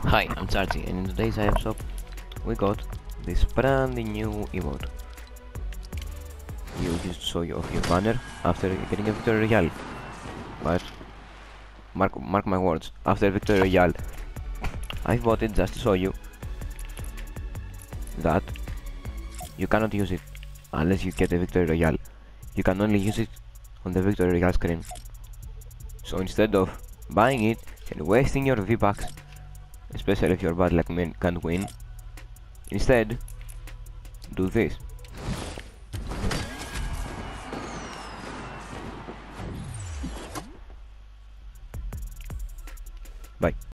Hi, I'm Charlie, and in today's item shop we got this brand new emote. You just show you off your banner after getting a victory royale. But mark my words, after victory royale, I bought it just to show you that you cannot use it unless you get a victory royale. You can only use it on the victory royale screen. So instead of buying it and wasting your V-Bucks, especially if your bad like me can't win, instead do this. Bye.